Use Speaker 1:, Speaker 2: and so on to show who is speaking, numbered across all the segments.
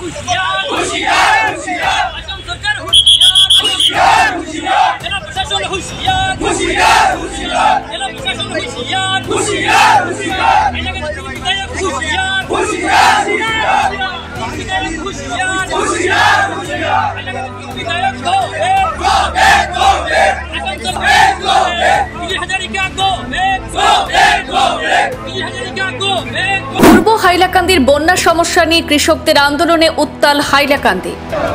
Speaker 1: হুঁশিয়ার হুঁশিয়ার হুঁশিয়ার আসাম সরকার হুঁশিয়ার হুঁশিয়ার জেলা প্রশাসন হুঁশিয়ার হুঁশিয়ার হুঁশিয়ার জেলা প্রশাসন হুঁশিয়ার হুঁশিয়ার হুঁশিয়ার এলাকার বিধায়ক হুঁশিয়ার হুঁশিয়ার বিধায়ক হুঁশিয়ার হুঁশিয়ার হুঁশিয়ার এলাকার বিধায়ক গো ব্যাক আসাম সরকার go back Hazarika go back Hazarika go back.
Speaker 2: পূর্ব হাইলাকান্দির বন্যা সমস্যা নিয়ে কৃষকদের আন্দোলনে উত্তাল হাইলাকান্দি।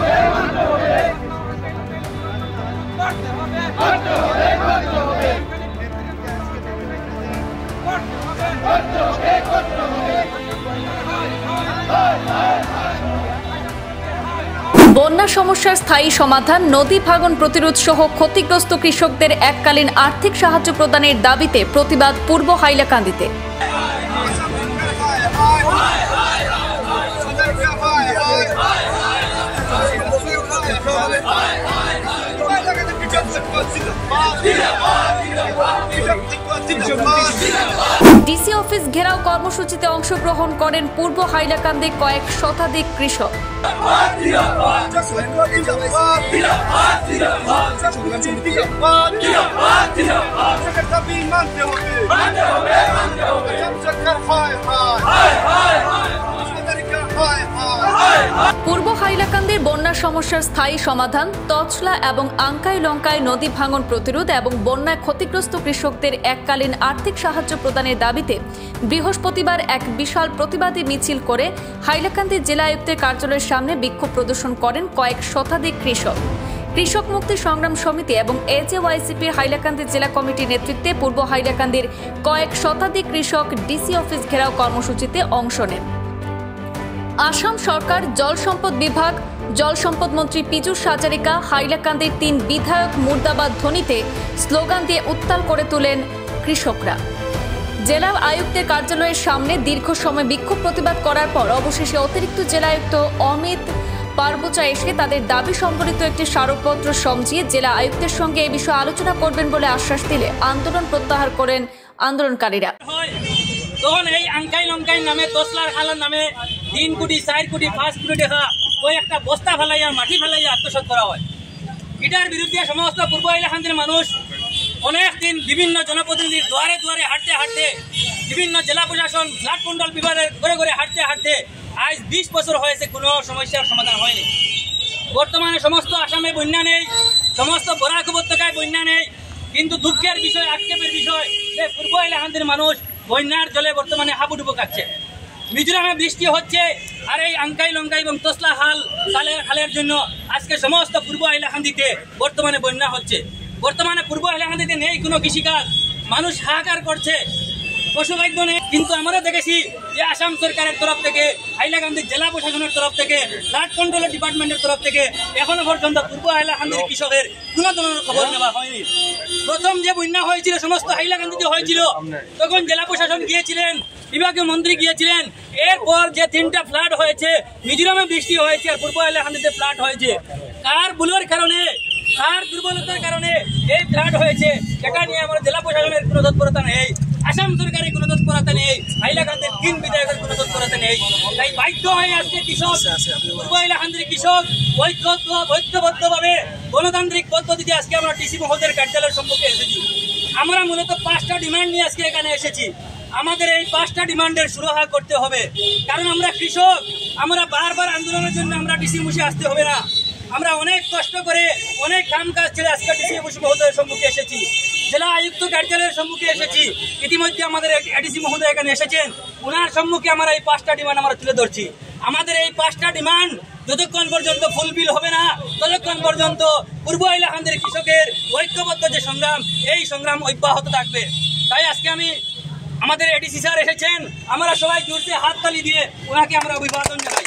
Speaker 2: বন্যা সমস্যার স্থায়ী সমাধান, নদী ভাঙন প্রতিরোধ সহ ক্ষতিগ্রস্ত কৃষকদের এককালীন আর্থিক সাহায্য প্রদানের দাবিতে প্রতিবাদ পূর্ব হাইলাকান্দিতে। ডিসি অফিস ঘেরাও কর্মসূচিতে অংশগ্রহণ করেন পূর্ব হাইলাকান্দির কয়েক শতাধিক কৃষক। পূর্ব হাইলাকান্দির বন্যা সমস্যার স্থায়ী সমাধান, তছলা এবং আঙ্কাই লঙ্কায় নদী ভাঙন প্রতিরোধ এবং বন্যায় ক্ষতিগ্রস্ত কৃষকদের এককালীন আর্থিক সাহায্য প্রদানের দাবিতে বৃহস্পতিবার এক বিশাল প্রতিবাদী মিছিল করে হাইলাকান্দি জেলা আয়ুক্তের কার্যালয়ের সামনে বিক্ষোভ প্রদর্শন করেন কয়েক শতাধিক কৃষক। কৃষক মুক্তি সংগ্রাম সমিতি এবং এজেওয়াইসিপি হাইলাকান্দি জেলা কমিটির নেতৃত্বে পূর্ব হাইলাকান্দির কয়েক শতাধিক কৃষক ডিসি অফিস ঘেরাও কর্মসূচিতে অংশ নেন। আসাম সরকার, জল সম্পদ বিভাগ, জল সম্পদ মন্ত্রী পীযূষ হাজারিকা, হাইলাকান্দির ৩ বিধায়ক মুর্দাবাদ ধ্বনিতে স্লোগান দিয়ে উত্তাল করে তোলেন কৃষকরা। জেলা আয়ুক্তের কার্যালয়ের সামনে দীর্ঘ সময় বিক্ষোভ প্রতিবাদ করার পর অবশেষে অতিরিক্ত জেলা আয়ুক্ত অমিত পারবোচা এসে তাদের দাবি সম্বলিত একটি স্মারকপত্র সমঝিয়ে জেলা আয়ুক্তের সঙ্গে এই বিষয়ে আলোচনা করবেন বলে আশ্বাস দিলে আন্দোলন প্রত্যাহার করেন আন্দোলনকারীরা।
Speaker 1: তখন এই আঙ্কাই লঙ্কাই নামে তসলার খালার নামে 3 কোটি 4 কোটি 5 কোটি টাকা ওই একটা বস্তা ফেলাইয়া মাটি ফেলাইয়া আত্মসাৎ করা হয়। এটার বিরুদ্ধে সমস্ত পূর্ব হাইলাকান্দির মানুষ অনেক দিন বিভিন্ন জনপ্রতিনিধির দুয়ারে দুয়ারে হাঁটতে হাঁটতে, বিভিন্ন জেলা প্রশাসন ফ্লাড কন্ট্রোল বিভাগের ঘরে ঘরে হাঁটতে হাঁটতে আজ 20 বছর হয়েছে, কোনো সমস্যার সমাধান হয়নি। বর্তমানে সমস্ত আসামে বন্যা নেই, সমস্ত বরাক উপত্যকায় বন্যা নেই, কিন্তু দুঃখের বিষয়, আক্ষেপের বিষয় যে পূর্ব হাইলাকান্দির মানুষ বন্যার জলে বর্তমানে হাবুডুবু কাটছে। মিজোরামে বৃষ্টি হচ্ছে আর এই আঙ্কাই লঙ্কাই এবং তসলা খালের জন্য আজকে সমস্ত পূর্ব হাইলাকান্দিতে বর্তমানে বন্যা হচ্ছে। বর্তমানে পূর্ব হাইলাকান্দিতে নেই কোনো কৃষিকাজ, মানুষ হাহাকার করছে, পশুখাদ্য নেই। কিন্তু আমরা দেখেছি যে আসাম সরকারের তরফ থেকে, হাইলাকান্দি জেলা প্রশাসনের তরফ থেকে, ফ্লাড কন্ট্রোল ডিপার্টমেন্টের তরফ থেকে এখনো পর্যন্ত পূর্ব হাইলাকান্দির কৃষকের কোনো ধরনের খবর নেওয়া হয়নি। প্রথম যে বন্যা হয়েছিল সমস্ত হাইলাকান্দিতে হয়েছিল, তখন জেলা প্রশাসন গিয়েছিলেন, বিভাগীয় মন্ত্রী গিয়েছিলেন। এরপর যে 3টা ফ্লাড হয়েছে, মিজোরামে বৃষ্টি হয়েছে আর পূর্ব হাইলাকান্দিতে ফ্লাড হয়েছে। কার ভুলের কারণে, কার দুর্বলতার কারণে এই ফ্লাড হয়েছে, এটা নিয়ে আমার জেলা প্রশাসনের কোনো তৎপরতা নেই, আসাম সরকারের কোনো তৎপরতা নেই, হাইলাকান্দির 3 বিধায়কের কোনো তৎপরতা নেই। তাই বাধ্য হয়ে আজকে কৃষক, পূর্ব হাইলাকান্দির কৃষক ঐক্যবদ্ধভাবে গণতান্ত্রিক পদ্ধতিতে আজকে আমরা ডিসি মহোদয়ের কার্যালয়ের সম্মুখে এসেছি। আমরা মূলত 5টা ডিমান্ড নিয়ে আজকে এখানে এসেছি। আমাদের এই 5টা ডিমান্ডের সুরাহা করতে হবে, কারণ আমরা কৃষক। আমরা বারবার আন্দোলনের জন্য আমরা ডিসি মুশে আসতে হবে না, আমরা অনেক কষ্ট করে অনেক কাম কাজ ছেড়ে আজকে ডিসি মহোদয়ের সম্মুখে এসেছি, জেলা আয়ুক্ত কার্যালয়ের সম্মুখে এসেছি। ইতিমধ্যে আমাদের এডিসি মহোদয় এখানে এসেছেন, ওনার সম্মুখে আমরা এই 5টা ডিমান্ড আমরা তুলে ধরছি। আমাদের এই 5টা ডিমান্ড যতক্ষণ পর্যন্ত ফুলফিল হবে না, ততক্ষণ পর্যন্ত পূর্ব হাইলাকান্দির কৃষকের ঐক্যবদ্ধ যে সংগ্রাম, এই সংগ্রাম অব্যাহত থাকবে। তাই আজকে আমাদের এডিসি স্যার এসেছেন, আমরা সবাই জোরসে হাততালি দিয়ে ওনাকে আমরা অভিবাদন জানাই।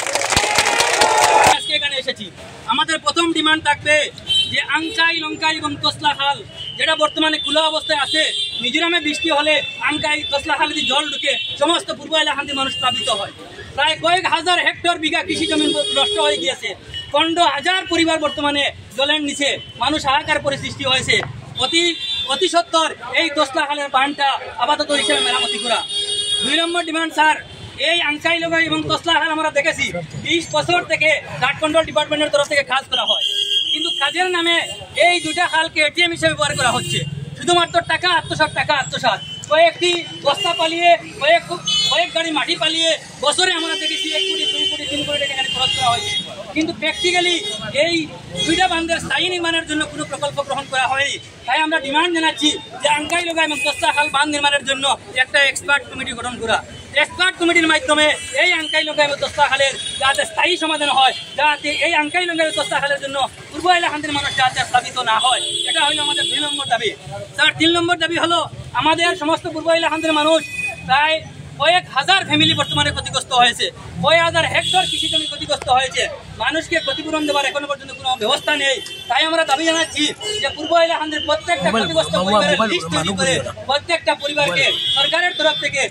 Speaker 1: আজকে এখানে এসেছি, আমাদের প্রথম ডিমান্ড থাকবে যে আঙ্কাই লঙ্কাই এবং তসলা খাল যেটা বর্তমানে খোলা অবস্থায় আছে, মিজোরামে বৃষ্টি হলে আঙ্কাই তসলা খালে জল ঢুকে সমস্ত পূর্ব হাইলাকান্দির মানুষ প্লাবিত হয়। প্রায় কয়েক হাজার হেক্টর বিঘা কৃষি জমি নষ্ট হয়ে গিয়েছে, 15,000 পরিবার বর্তমানে জলের নিচে, মানুষ হাহাকার পরিস্থিতি হয়েছে। অতি সত্বর এই তসলা খালের বাঁধটা আপাতত হিসেবে মেরামতি করা। 2 নম্বর ডিমান্ড স্যার, এই আংকাই লগাই এবং তসলা খাল আমরা দেখেছি 20 বছর থেকে ফ্লাড কন্ট্রোল ডিপার্টমেন্টের তরফ থেকে কাজ করা হয়, কিন্তু কাজের নামে এই দুটা খালকে এটিএম হিসেবে ব্যবহার করা হচ্ছে। শুধুমাত্র টাকা আত্মসাৎ কয়েকটি বস্তা পালিয়ে কয়েক গাড়ি মাটি পালিয়ে বছরে আমরা দেখেছি 1 কোটি 2 কোটি 3 কোটি টাকা এখানে খরচ করা হয়েছে, কিন্তু প্র্যাকটিক্যালি এই দুইটা বাঁধের স্থায়ী নির্মাণের জন্য কোনো প্রকল্প গ্রহণ করা হয়নি। তাই আমরা ডিমান্ড জানাচ্ছি যে আংকাই লগা এবং তসলা খাল বাঁধ নির্মাণের জন্য একটা এক্সপার্ট কমিটি গঠন করা। এক্সপার্ট কমিটির মাধ্যমে এই আংকাই লগা এবং তসলা খালের যাতে স্থায়ী সমাধান হয়, যাতে এই আংকাই লগা এবং তসলা খালের জন্য পূর্ব এলাকান্তের মানুষ যাতে প্লাবিত না হয়, এটা হলো আমাদের 2 নম্বর দাবি। স্যার 3 নম্বর দাবি হলো আমাদের সমস্ত পূর্ব এলাকান্তের মানুষ প্রায় কয়েক হাজার ফ্যামিলি বর্তমানে ক্ষতিগ্রস্ত হয়েছে, কয়েক হাজার হেক্টর কৃষি জমি ক্ষতিগ্রস্ত হয়েছে, মানুষকে ক্ষতিপূরণ দেওয়ার এখনো পর্যন্ত কোনো ব্যবস্থা নেই। তাই আমরা দাবি জানাচ্ছি যে পূর্ব এলাকান্তের প্রত্যেকটা ক্ষতিগ্রস্ত পরিবারের লিস্ট তৈরি করে প্রত্যেকটা পরিবারকে সরকারের তরফ থেকে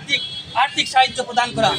Speaker 1: আর্থিক সাহায্য প্রদান করা।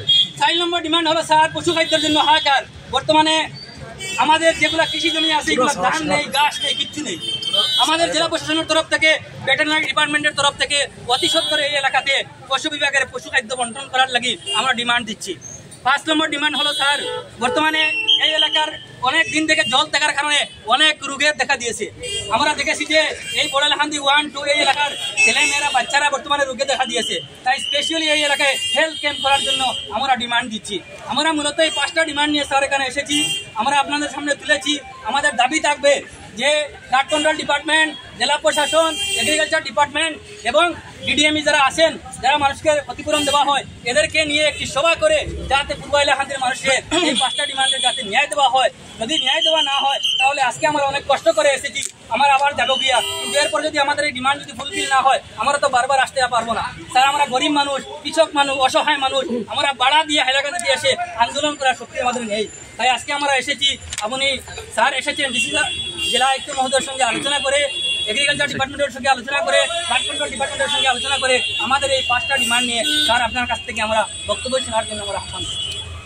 Speaker 1: 4 নম্বর ডিমান্ড হলো স্যার পশু খাদ্যের জন্য হাহাকার। বর্তমানে আমাদের যেগুলা কৃষি জমি আছে এগুলো ধান নেই, ঘাস নেই, কিচ্ছু নেই। আমাদের জেলা প্রশাসনের তরফ থেকে ভেটেরিনারি ডিপার্টমেন্টের তরফ থেকে অতি সত্বর এই এলাকাতে পশু বিভাগের পশু খাদ্য বন্টন করার লাগি আমরা ডিমান্ড দিচ্ছি। 5 নম্বর ডিমান্ড হলো স্যার বর্তমানে এই এলাকার অনেক দিন থেকে জল থাকার কারণে অনেক রোগের দেখা দিয়েছে। আমরা দেখেছি যে এই বড়ালহান্দি 1, 2 এই এলাকার ছেলেমেয়েরা বাচ্চারা বর্তমানে রোগে দেখা দিয়েছে। তাই স্পেশালি এই এলাকায় হেলথ ক্যাম্প করার জন্য আমরা ডিমান্ড দিচ্ছি। আমরা মূলত এই 5টা ডিমান্ড নিয়ে স্যার এখানে এসেছি, আমরা আপনাদের সামনে তুলেছি। আমাদের দাবি থাকবে যে ফ্লাড কন্ট্রোল ডিপার্টমেন্ট, জেলা প্রশাসন, এগ্রিকালচার ডিপার্টমেন্ট এবং ডিডিএমই যারা আছেন, যারা মানুষকে ক্ষতিপূরণ দেওয়া হয়, এদেরকে নিয়ে একটি সভা করে যাতে পূর্ব এলাকাদের মানুষের এই 5টা ডিমান্ডের যাতে ন্যায় দেওয়া হয়। যদি ন্যায় দেওয়া না হয় তাহলে আজকে আমরা অনেক কষ্ট করে এসেছি, আমরা আবার যাবো গিয়া, কিন্তু এরপর যদি আমাদের এই ডিমান্ড যদি ফুলফিল না হয় আমরা তো বারবার আসতে পারবো না। স্যার আমরা গরিব মানুষ, কৃষক মানুষ, অসহায় মানুষ, আমরা বাড়া দিয়ে হাইলাকান্দি দিয়ে এসে আন্দোলন করার শক্তি আমাদের নেই। তাই আজকে আমরা এসেছি, আপনি স্যার এসেছেন ডিসি জেলা আয়ুক্ত মহোদয়ের সঙ্গে আলোচনা করে, এগ্রিকালচার ডিপার্টমেন্টের সঙ্গে আলোচনা করে, ফ্লাড কন্ট্রোল ডিপার্টমেন্টের সঙ্গে আলোচনা করে আমাদের এই 5টা ডিমান্ড নিয়ে স্যার আপনার কাছ থেকে আমরা বক্তব্য শোনার জন্য আমরা আহ্বান করছি।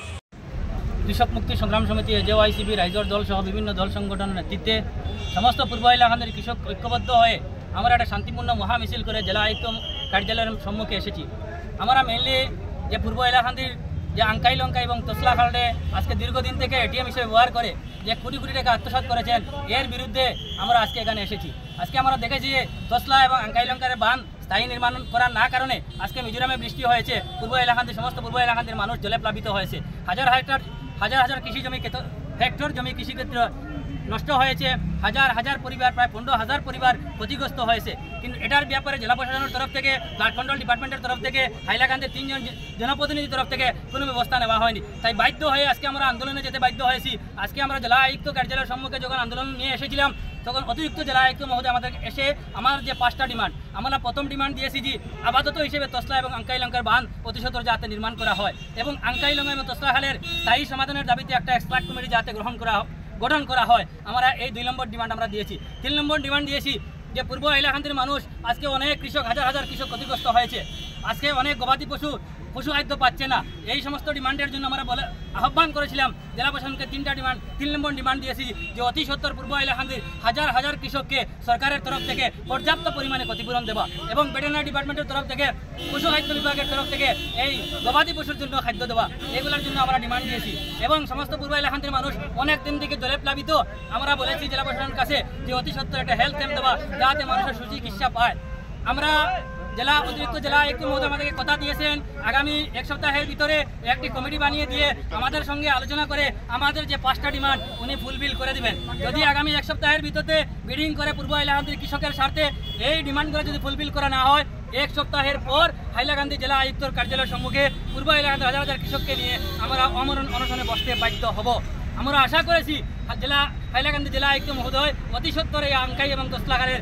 Speaker 1: কৃষক মুক্তি সংগ্রাম সমিতি, এজেওআইসিবি, রাইজর দল সহ বিভিন্ন দল সংগঠনের নেতৃত্বে সমস্ত পূর্ব এলাকাদের কৃষক ঐক্যবদ্ধ হয়ে আমরা একটা শান্তিপূর্ণ মহামিছিল করে জেলা আয়ুক্ত কার্যালয়ের সম্মুখে এসেছি। আমরা মেনলি যে পূর্ব এলাকান্দির যে আংকাই লঙ্কা এবং তসলা খালে আজকে দীর্ঘদিন থেকে এটিএম হিসেবে ব্যবহার করে যে কোটি কোটি টাকা আত্মসাৎ করেছেন, এর বিরুদ্ধে আমরা আজকে এখানে এসেছি। আজকে আমরা দেখেছি যে তসলা এবং আংকাই লঙ্কার বাঁধ স্থায়ী নির্মাণ করার না কারণে আজকে মিজোরামে বৃষ্টি হয়েছে, পূর্ব এলাকান্তের সমস্ত পূর্ব এলাকান্তের মানুষ জলে প্লাবিত হয়েছে। হাজার কৃষি জমি, হেক্টর জমি কৃষিক্ষেত্র নষ্ট হয়েছে, হাজার পরিবার, প্রায় 15,000 পরিবার ক্ষতিগ্রস্ত হয়েছে। কিন্তু এটার ব্যাপারে জেলা প্রশাসনের তরফ থেকে, ফ্লাড কন্ট্রোল ডিপার্টমেন্টের তরফ থেকে, হাইলাকান্দের 3 জন জনপ্রতিনিধির তরফ থেকে কোনো ব্যবস্থা নেওয়া হয়নি। তাই বাধ্য হয়ে আজকে আমরা আন্দোলনে যেতে বাধ্য হয়েছি। আজকে আমরা জেলা আয়ুক্ত কার্যালয়ের সম্মুখে যখন আন্দোলন নিয়ে এসেছিলাম তখন অতিরিক্ত জেলা আয়ুক্ত মহোদয় আমাদের এসে আমার যে 5টা ডিমান্ড, আমরা প্রথম ডিমান্ড দিয়েছি যে আপাতত হিসেবে তসলা এবং আংকাই লঙ্কার বাঁধ অতি সত্বর যাতে নির্মাণ করা হয় এবং আংকাই লঙ্কা এবং তসলা খালের স্থায়ী সমাধানের দাবিতে একটা এক্সপার্ট কমিটি যাতে গঠন করা হয়। আমরা এই 2 নম্বর ডিমান্ড আমরা দিয়েছি। 3 নম্বর ডিমান্ড দিয়েছি যে পূর্ব এলাকান্তের মানুষ আজকে অনেক কৃষক, হাজার কৃষক ক্ষতিগ্রস্ত হয়েছে। আজকে অনেক গবাদি পশু খাদ্য পাচ্ছে না। এই সমস্ত ডিমান্ডের জন্য আমরা আহ্বান করেছিলাম জেলা প্রশাসনকে 3টা ডিমান্ড। 3 নম্বর ডিমান্ড দিয়েছি যে অতি সত্বর পূর্ব এলাকান্তের হাজার কৃষককে সরকারের তরফ থেকে পর্যাপ্ত পরিমাণে ক্ষতিপূরণ দেওয়া এবং ভেটেরিনারি ডিপার্টমেন্টের তরফ থেকে, পশু খাদ্য বিভাগের তরফ থেকে এই গবাদি পশুর জন্য খাদ্য দেওয়া, এগুলোর জন্য আমরা ডিমান্ড দিয়েছি। এবং সমস্ত পূর্ব এলাকান্তের মানুষ অনেক দিন থেকে জলে প্লাবিত, আমরা বলেছি জেলা প্রশাসনের কাছে যে অতি সত্বর একটা হেলথ ক্যাম্প দেওয়া যাতে মানুষের সুচিকিৎসা পায়। আমরা অতিরিক্ত জেলা আয়ুক্ত মহোদয় আমাদেরকে কথা দিয়েছেন আগামী 1 সপ্তাহের ভিতরে একটি কমিটি বানিয়ে দিয়ে আমাদের সঙ্গে আলোচনা করে আমাদের যে 5টা ডিমান্ড উনি ফুলফিল করে দিবেন। যদি আগামী 1 সপ্তাহের ভিতরে বিডিং করে পূর্ব এলাকান্তের কৃষকের স্বার্থে এই ডিমান্ডগুলো যদি ফুলফিল করা না হয়, 1 সপ্তাহের পর হাইলাকান্দি জেলা আয়ুক্তর কার্যালয়ের সম্মুখে পূর্ব এলাকান্তের হাজার কৃষককে নিয়ে আমরা অনশনে বসতে বাধ্য হব। আমরা আশা করেছি হাইলাকান্দি জেলা আয়ুক্ত মহোদয় অতি সত্বর এই আংকাই এবং তসলা খালের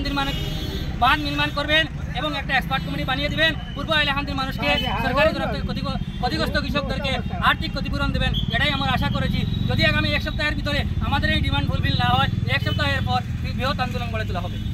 Speaker 1: বাঁধ নির্মাণ করবেন এবং একটা এক্সপার্ট কমিটি বানিয়ে দিবেন। পূর্ব এলাকান্তের মানুষকে সরকারি তরফ থেকে ক্ষতিগ্রস্ত কৃষকদেরকে আর্থিক ক্ষতিপূরণ দেবেন, এটাই আমরা আশা করেছি। যদি আগামী 1 সপ্তাহের ভিতরে আমাদের এই ডিমান্ড ফুলফিল না হয়, 1 সপ্তাহের পর বৃহৎ আন্দোলন গড়ে তোলা হবে।